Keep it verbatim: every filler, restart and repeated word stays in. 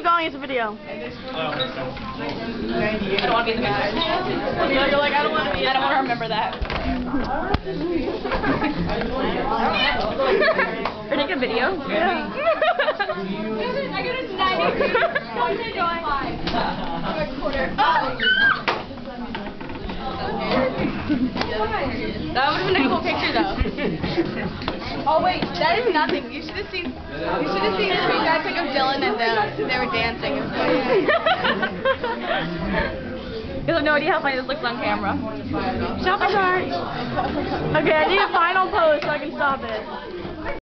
going, it's a video. I don't want to be in the picture. You're like, I don't want to be. I don't want to remember that. Or take a video? Yeah. I got a ninety. That would have been a cool picture, though. Oh wait, that is nothing. You should have seen. You should have seen the screenshot pic of Dylan and them. They were dancing. It was funny. You have no idea how funny this looks on camera. Shopping cart. Okay, I need a final pose so I can stop it.